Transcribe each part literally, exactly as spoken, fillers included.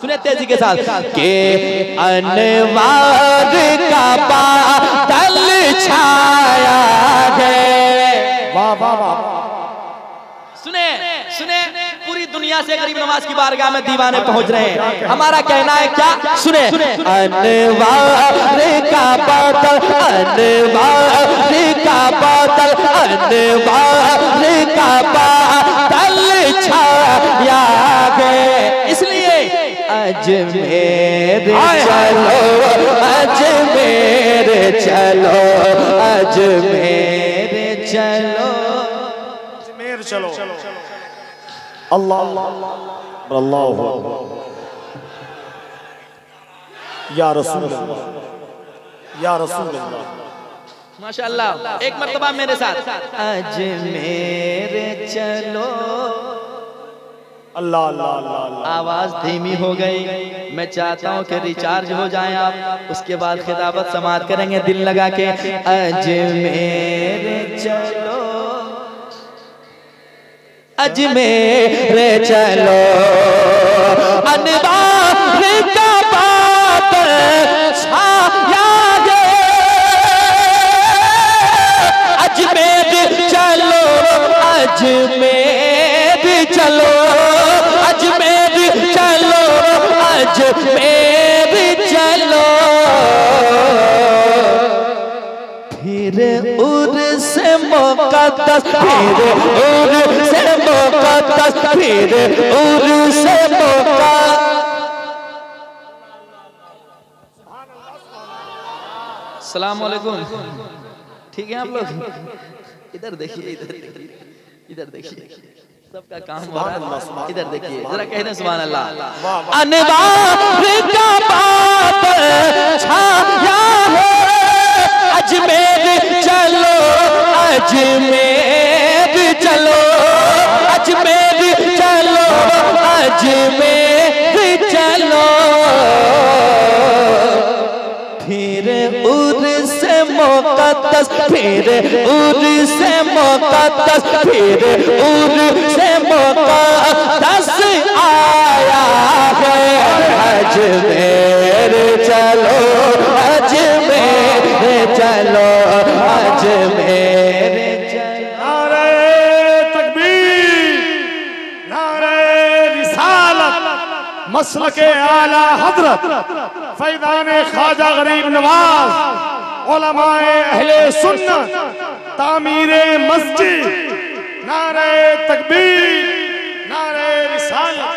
सुने तेजी के साथ के अनवार का बादल छाया है। वाह वाह वाह। सुने सुने पूरी दुनिया से गरीब नवाज की बारगाह में दीवाने पहुंच रहे हैं। हमारा कहना है क्या? सुने अनवार का बादल, अनवार का बादल, अनवार का बादल छाया है। इसलिए अजमेर चलो, अजमेर चलो, अजमेर चलो, अजमेर चलो। अल्लाह अल्लाह या रसूल अल्लाह, या रसूल अल्लाह। माशाअल्लाह। एक मर्तबा मेरे साथ अजमेर चलो। अल्लाह अल्लाह अल्लाह। आवाज धीमी हो गई। मैं चाहता हूँ कि रिचार्ज हो जाए आप, उसके बाद खिताबत समाप्त करेंगे दिल लगा के। अजमेर चलो, अजमेर चलो, अनवार का बादल छाया है। अजमेर चलो, अजमेर चलो, अजमेर चलो, अजमेर चलो। फिर उर से मुक़द्दस, फिर उर से मुक़द्दस, फिर उर से मुक़द्दस। अस्सलाम वालेकुम। ठीक है आप लोग? इधर देखिए, इधर देखिए, इधर देखिए, सबका काम हो रहा है। इधर देखिए जरा, कह दें सुभान अल्लाह। अनवार का बादल छाया है। अजमेर चलो, अजमेर चलो, अजमेर चलो, अजमेर चलो। फिर उर से मुक़द्दस, फिर उर से मुक़द्दस, फिर उर से मुक़द्दस आया है। अजमेर चलो, अजमेर चलो, अजमेर चलो। नारे तकबीर, नारे रिसालत, मसलके आला हज़रत फैज़ाने ख्वाजा गरीब नवाज, उलमाए अहले सुन्नत, तामीरे मस्जिद। नारे तकबीर, नारे रिसालत।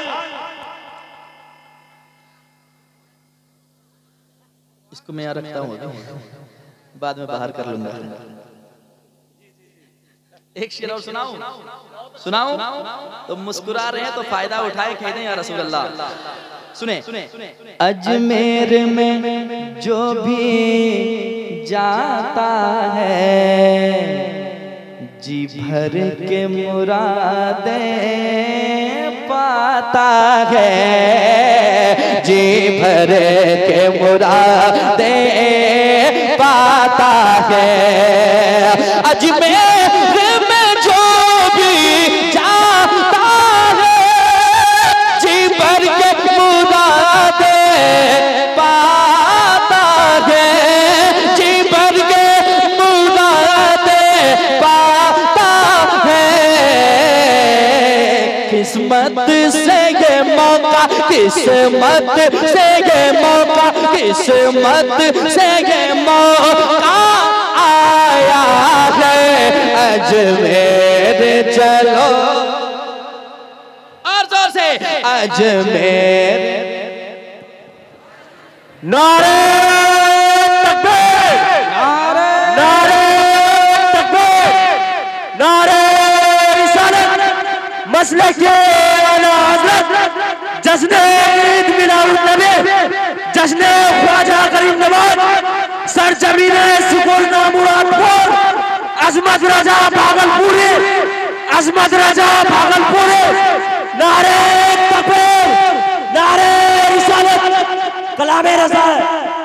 इसको मैं यहाँ रखता हूँ, बाद में बाहर कर लूंगा। एक शेर और सुनाऊं? सुनाऊं? तो मुस्कुरा रहे हैं तो फायदा उठाए, कह दें या रसूल अल्लाह। सुने अजमेर में जो भी जाता है, जी भर के मुरादें पाता है, जी भर के मुरादें पाता है। अजमेर में जो भी जाता है, जी भर के मुरादें पाता है, जी भर के मुरादें पाता है। किस्मत से ये मौका, किस्मत से ये मौका, किस्मत से ये मौका आया है। अजमेर चलो, और जोर से अजमेर। नारे तकबीर, नारे नारे तकबीर, नारे रिसालत, मसलके आला हज़रत, जश्न ईद मिलादुन नबी, जश्न ख्वाजा गरीब नवाज, सरजमीन सुकून मुरादपुर, अजमत राजा भागलपुरी, अजमत राजा भागलपुरी। नारे तकबीर, नारे रिसालत, कलामे रज़ा।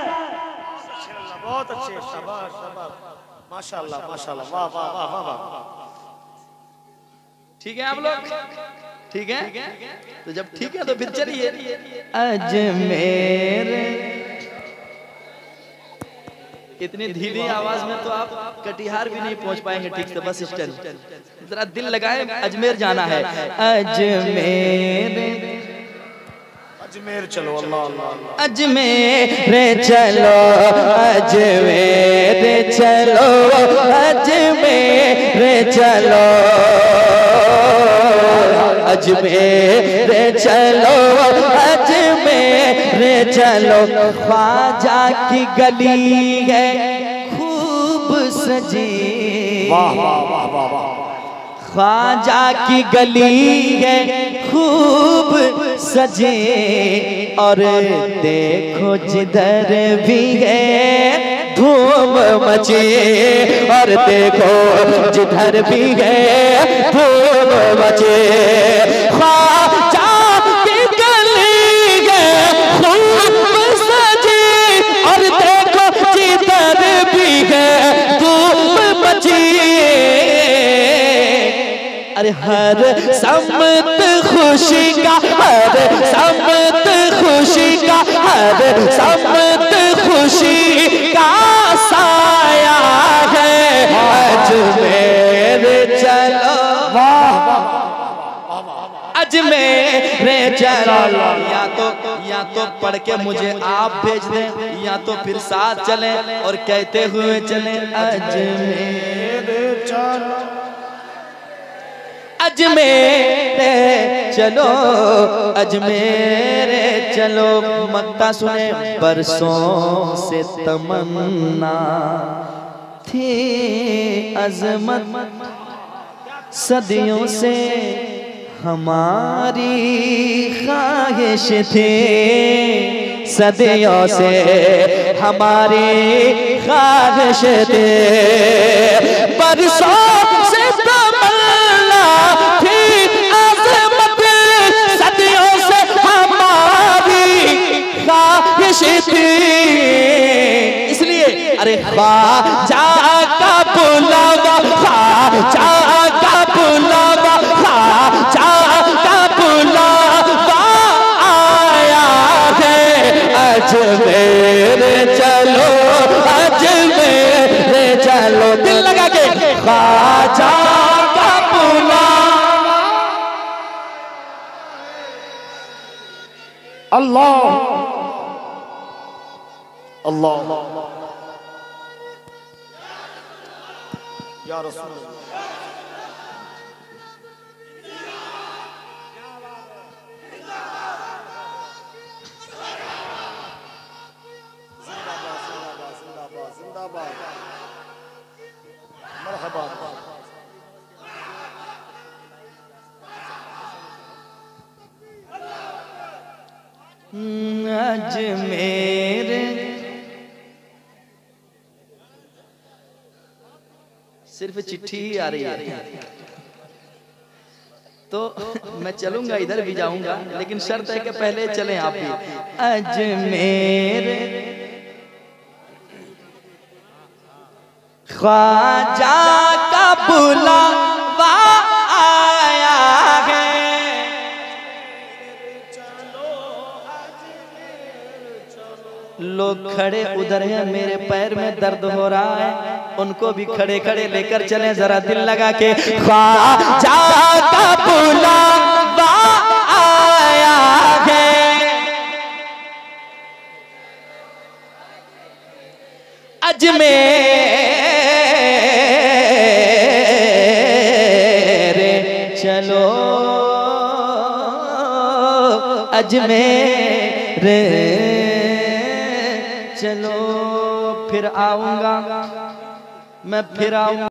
बहुत अच्छे, शाबाश शाबाश, माशाअल्लाह माशाअल्लाह, वाह वाह वाह वाह। ठीक है आप लोग? ठीक है, तो जब ठीक है तो फिर चलिए। अजमेर, इतनी धीमी आवाज में तो आप कटिहार भी नहीं पहुंच पाएंगे ठीक से, बस स्टैंड। जरा दिल लगाए, अजमेर जाना है। अजमेर अजमेर चलो, अल्लाह अल्लाह। अजमेर चलो, अजमेर चलो, अजमेर चलो, अजमेर चलो, अजमेर चलो। ख्वाजा की गली है खूब सजी, वाह वाह वाह वाह वाह। ख्वाजा की गली है खूब सजे, और देखो जिधर भी है धूम मचे, और देखो जिधर भी है धूम मचे। ख्वाजा की गली है खूब सजे, और देखो जिधर भी है धूम मचे। अरे हर समत खुशी का, हर समत खुशी का, हर समत खुशी का साया है। अजमेर चलो, अजमेर चलो। या तो या तो पढ़ के मुझे आप भेज दें, या तो फिर साथ चलें और कहते हुए चलें अजमेर चलो, अजमेर चलो, अजमेर चलो। मक्ता सुने, बरसों से तमन्ना थी अजमत, सदियों से हमारी ख्वाहिश थी, सदियों से हमारी ख्वाहिश थी। बरसों से तमन्ना थी अज़मत, सदियों से हमारी ख्वाहिश थी। इसलिए अरे ख्वाजा का बुलावा, ख्वाजा का बुलावा, ख्वाजा का बुलावा आया है। अजमेर चलो, अजमेर चलो। दिल लगा के ख्वाजा का बुलावा। अल्लाह अल्लाह या रसूल। जिंदाबाद मरहबा। अजमेर सिर्फ चिट्ठी ही आ रही है, तो मैं चलूंगा, इधर भी जाऊंगा, लेकिन शर्त है कि पहले चलें आप भी। अजमेर ख्वाजा का बुलावा आया है। लोग खड़े उधर हैं, मेरे पैर में दर्द हो रहा है, उनको भी खड़े खड़े लेकर चलें, जरा दिल लगा के। ख्वाजा का बुलावा आया है, अजमेर चलो, अजमेर चलो। फिर आऊंगा मैं, फिर आऊंगा।